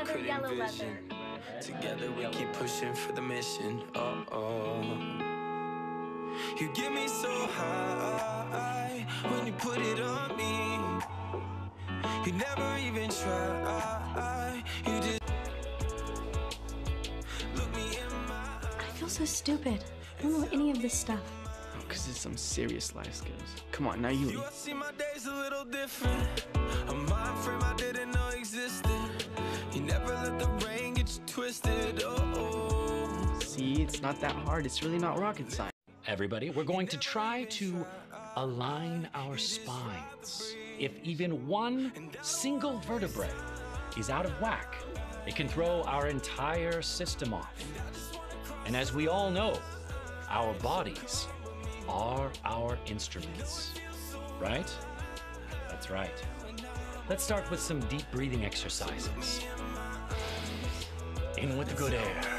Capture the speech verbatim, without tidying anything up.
leather, yellow leather. Together we keep pushing for the mission. Oh, oh. You get me so high when you put it on me. You never even try. You just look me in my eyes. I feel so stupid. I don't know any of this stuff. Oh, cause it's some serious life skills. Come on, now you. You see my days a little different. A mind frame I didn't know existed. You never let the rain get you twisted. Oh, oh. See, it's not that hard. It's really not rocket science. Everybody, we're going to try to align our spines. If even one single vertebrae is out of whack, it can throw our entire system off. And as we all know, our bodies are our instruments, right? That's right. Let's start with some deep breathing exercises. In with the good air.